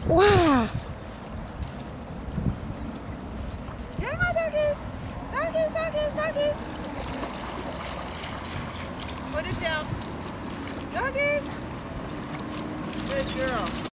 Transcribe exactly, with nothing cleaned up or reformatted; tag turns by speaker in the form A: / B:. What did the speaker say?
A: Wow.
B: Come on, doggies. Doggies, doggies, doggies. Put it down. Doggies. Good girl.